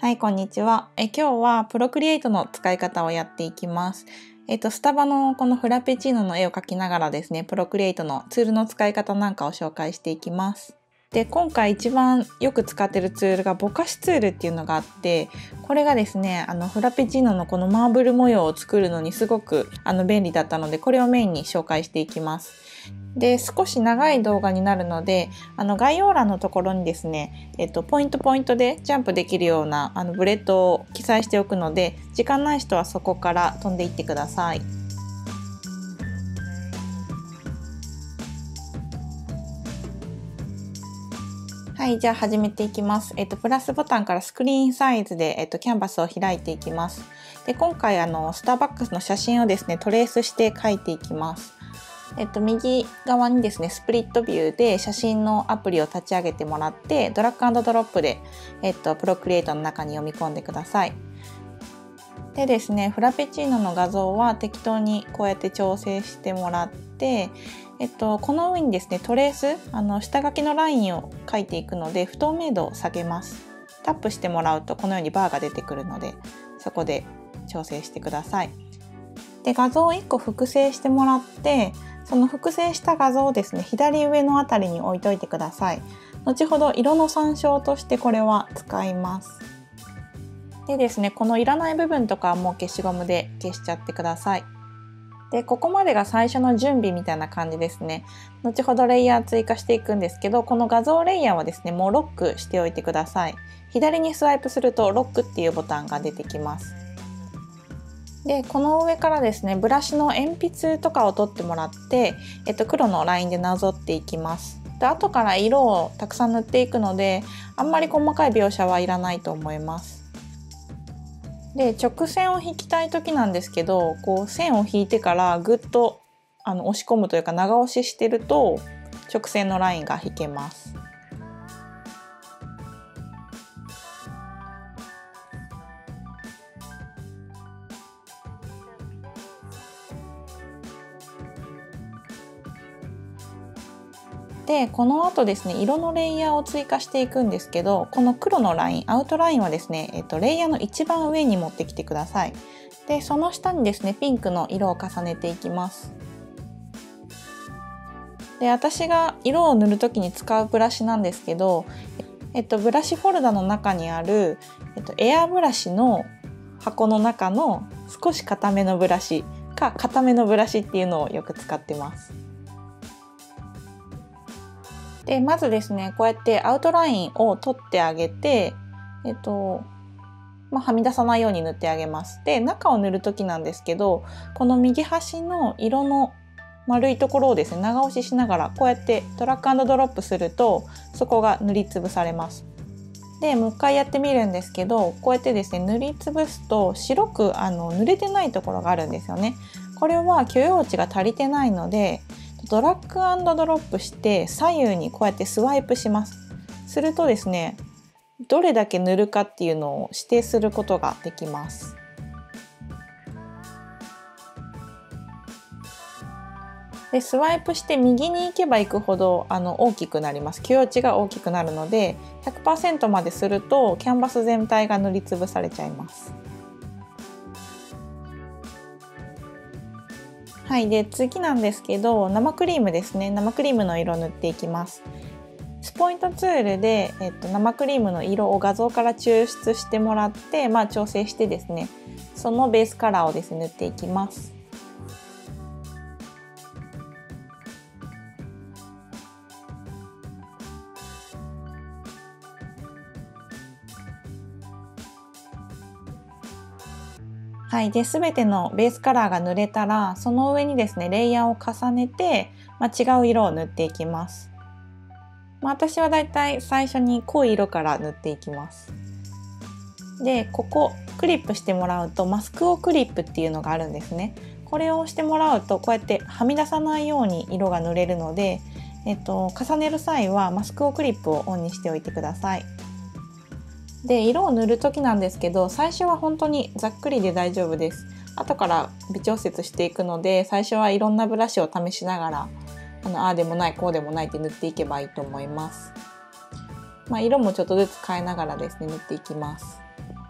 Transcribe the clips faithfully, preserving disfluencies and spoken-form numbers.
はい、こんにちは。え今日はプロクリエイトの使い方をやっていきます。えっと、スタバのこのフラペチーノの絵を描きながらですね、プロクリエイトのツールの使い方なんかを紹介していきます。で、今回一番よく使っているツールがぼかしツールっていうのがあって、これがですね、あのフラペチーノのこのマーブル模様を作るのにすごくあの便利だったので、これをメインに紹介していきます。で、少し長い動画になるので、あの概要欄のところにですね、えっと、ポイントポイントでジャンプできるようなあのブレッドを記載しておくので、時間ない人はそこから飛んでいってください。はい、じゃあ始めていきます。えっと、プラスボタンからスクリーンサイズで、えっと、キャンバスを開いていきます。で、今回あのスターバックスの写真をですね、トレースして描いていきます。えっと、右側にですね、スプリットビューで写真のアプリを立ち上げてもらって、ドラッグ&ドロップで、えっと、プロクリエイトの中に読み込んでください。でですね、フラペチーノの画像は適当にこうやって調整してもらって、えっと、この上にですね、トレース、あの下書きのラインを描いていくので、不透明度を下げます。タップしてもらうとこのようにバーが出てくるので、そこで調整してください。で、画像をいっこ複製してもらって、その複製した画像をですね、左上のあたりに置いといてください。後ほど色の参照としてこれは使います。でですね、このいらない部分とかはもう消しゴムで消しちゃってください。で、ここまでが最初の準備みたいな感じですね。後ほどレイヤー追加していくんですけど、この画像レイヤーはですね、もうロックしておいてください。左にスワイプするとロックっていうボタンが出てきます。で、この上からですね、ブラシの鉛筆とかを取ってもらって、えっと、黒のラインでなぞっていきます。で、後から色をたくさん塗っていくので、あんまり細かい描写はいらないと思います。で、直線を引きたい時なんですけど、こう線を引いてからぐっとあの押し込むというか長押ししてると直線のラインが引けます。で、この後ですね、色のレイヤーを追加していくんですけど、この黒のライン、アウトラインはですね、えっと、レイヤーの一番上に持ってきてください。で、その下にですね、ピンクの色を重ねていきます。で、私が色を塗る時に使うブラシなんですけど、えっと、ブラシフォルダの中にある、えっと、エアブラシの箱の中の少し固めのブラシか固めのブラシっていうのをよく使ってます。で、まずですね、こうやってアウトラインを取ってあげて、えっと、まあ、はみ出さないように塗ってあげます。で、中を塗る時なんですけど、この右端の色の丸いところをですね、長押ししながらこうやってドラッグ&ドロップすると、そこが塗りつぶされます。で、もう一回やってみるんですけど、こうやってですね、塗りつぶすと白くあの塗れてないところがあるんですよね。これは許容値が足りてないので、ドラッグ&ドロップして左右にこうやってスワイプします。するとですね、どれだけ塗るかっていうのを指定することができます。で、スワイプして右に行けば行くほどあの大きくなります。許容値が大きくなるので ひゃくパーセント までするとキャンバス全体が塗りつぶされちゃいます。はい、で次なんですけど、生クリームですね。生クリームの色を塗っていきます。スポイントツールで、えっと、生クリームの色を画像から抽出してもらって、まあ、調整してですね、そのベースカラーをですね塗っていきます。はい、で全てのベースカラーが塗れたら、その上にですねレイヤーを重ねて、まあ、違う色を塗っていきます。まあ、私はだいたい最初に濃い色から塗っていきます。で、ここクリップしてもらうとマスクオクリップっていうのがあるんですね。これを押してもらうとこうやってはみ出さないように色が塗れるので、えっと、重ねる際はマスクオクリップをオンにしておいてください。で、色を塗る時なんですけど、最初は本当にざっくりで大丈夫です。後から微調節していくので、最初はいろんなブラシを試しながら、あのああでもないこうでもないって塗っていけばいいと思います。まあ、色もちょっとずつ変えながらですね塗っていきます。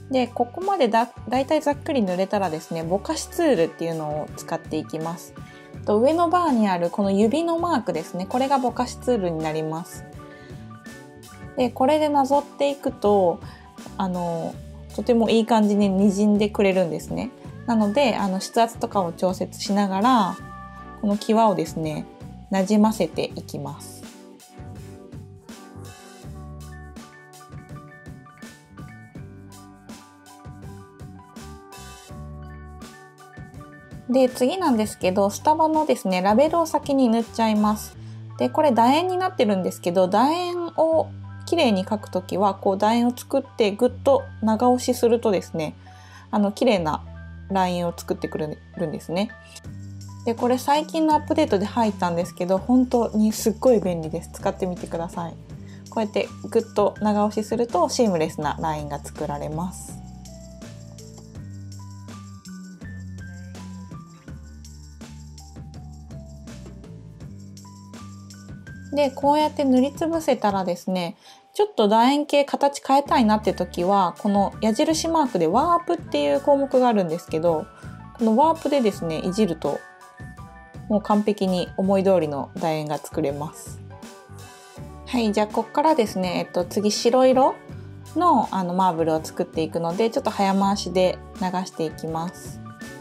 でここまでだだいたいざっくり塗れたらですね、ぼかしツールっていうのを使っていきます。と上のバーにあるこの指のマークですね、これがぼかしツールになります。でこれでなぞっていくとあのとてもいい感じににじんでくれるんですね。なのであの筆圧とかを調節しながらこの際をですねなじませていきます。で次なんですけど、スタバのですねラベルを先に塗っちゃいます。でこれ楕円になってるんですけど、楕円を綺麗に描くときはこう楕円を作ってぐっと長押しするとですね、あの綺麗なラインを作ってくれるんですね。でこれ最近のアップデートで入ったんですけど、本当にすっごい便利です。使ってみてください。こうやってぐっと長押しするとシームレスなラインが作られます。でこうやって塗りつぶせたらですね、ちょっと楕円形形変えたいなって時はこの矢印マークでワープっていう項目があるんですけど、このワープでですねいじるともう完璧に思い通りの楕円が作れます。はい、じゃあここからですね、えっと、次白色のあのマーブルを作っていくので、ちょっと早回しで流していきます。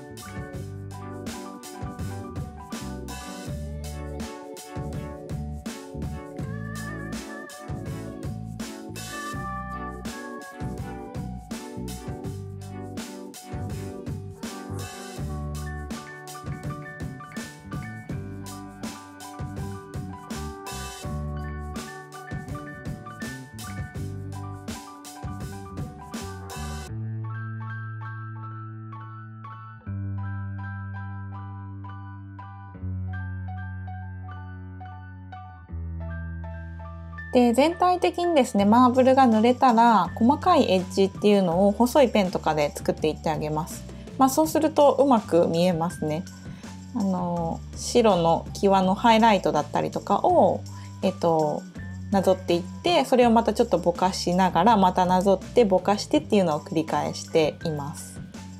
で全体的にですねマーブルが塗れたら細かいエッジっていうのを細いペンとかで作っていってあげます。まあ、そうするとうまく見えますね。あの白の際のハイライトだったりとかを、えっと、なぞっていって、それをまたちょっとぼかしながらまたなぞってぼかしてっていうのを繰り返しています。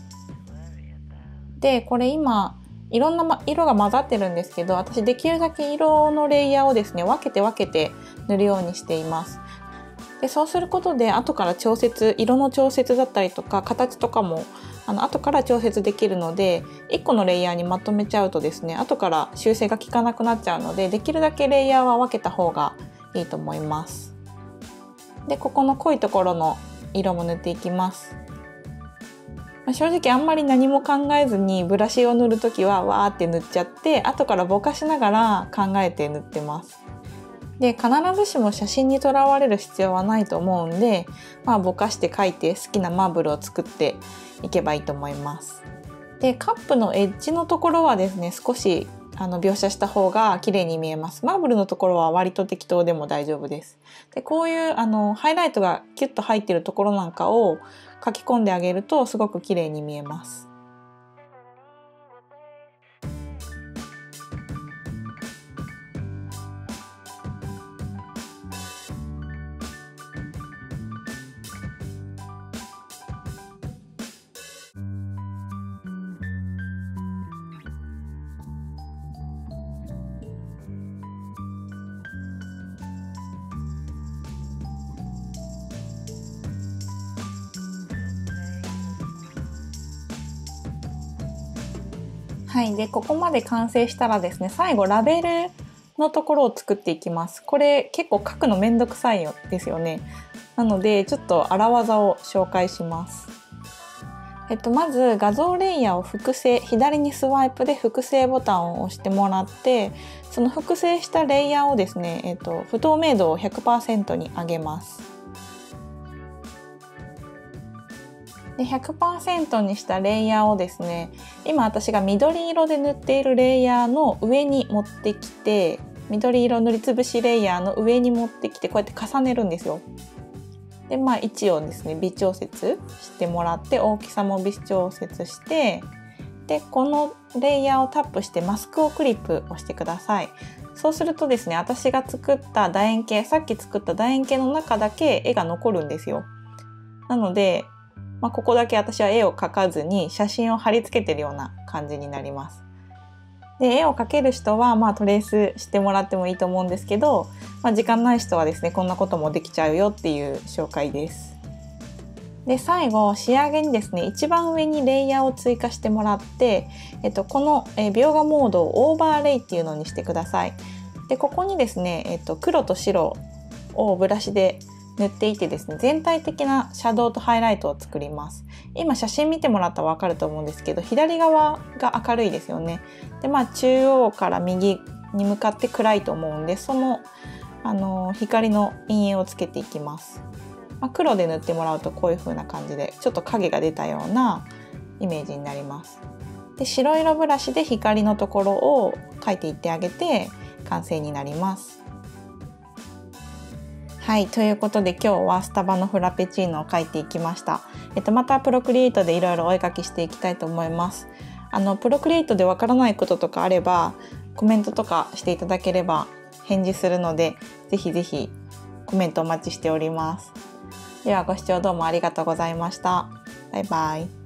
でこれ今いろんな色が混ざってるんですけど、私できるだけ色のレイヤーをですね分けて分けて塗るようにしています。でそうすることで後から調節、色の調節だったりとか形とかもあの後から調節できるので、いっこのレイヤーにまとめちゃうとですね後から修正が効かなくなっちゃうので、できるだけレイヤーは分けた方がいいと思います。でここの濃いところの色も塗っていきます。正直あんまり何も考えずにブラシを塗るときはわーって塗っちゃって、後からぼかしながら考えて塗ってます。で必ずしも写真にとらわれる必要はないと思うんで、まあ、ぼかして描いて好きなマーブルを作っていけばいいと思います。でカップのエッジのところはですね少しあの描写した方が綺麗に見えます。マーブルのところは割と適当でも大丈夫です。でこういうあのハイライトがキュッと入っているところなんかを書き込んであげるとすごく綺麗に見えます。はい、でここまで完成したらですね、最後ラベルのところを作っていきます。これ結構書くのめんどくさいですよね。なのでちょっと荒技を紹介します。えっと、まず画像レイヤーを複製、左にスワイプで複製ボタンを押してもらって、その複製したレイヤーをですね、えっと、不透明度を ひゃくパーセント に上げます。で ひゃくパーセント にしたレイヤーをですね、今私が緑色で塗っているレイヤーの上に持ってきて、緑色塗りつぶしレイヤーの上に持ってきてこうやって重ねるんですよ。でまあ位置をですね微調節してもらって、大きさも微調節して、でこのレイヤーをタップしてマスクをクリップ押してください。そうするとですね、私が作った楕円形、さっき作った楕円形の中だけ絵が残るんですよ。なのでまあ、ここだけ私は絵を描かずに写真を貼り付けてるような感じになります。で絵を描ける人はまあトレースしてもらってもいいと思うんですけど、まあ、時間ない人はですねこんなこともできちゃうよっていう紹介です。で最後仕上げにですね一番上にレイヤーを追加してもらって、えっと、この、え描画モードをオーバーレイっていうのにしてください。でここにですね、えっと、黒と白をブラシで塗っていてですね全体的なシャドウとハイライトを作ります。今写真見てもらったら分かると思うんですけど左側が明るいですよね。でまあ中央から右に向かって暗いと思うんでその、あの光の陰影をつけていきます。まあ、黒で塗ってもらうとこういう風な感じでちょっと影が出たようなイメージになります。で白色ブラシで光のところを描いていってあげて完成になります。はい、ということで今日はスタバのフラペチーノを描いていきました。えっと、またプロクリエイトでいろいろお絵描きしていきたいと思います。あのプロクリエイトでわからないこととかあればコメントとかしていただければ返事するのでぜひぜひコメントお待ちしております。ではご視聴どうもありがとうございました。バイバイ。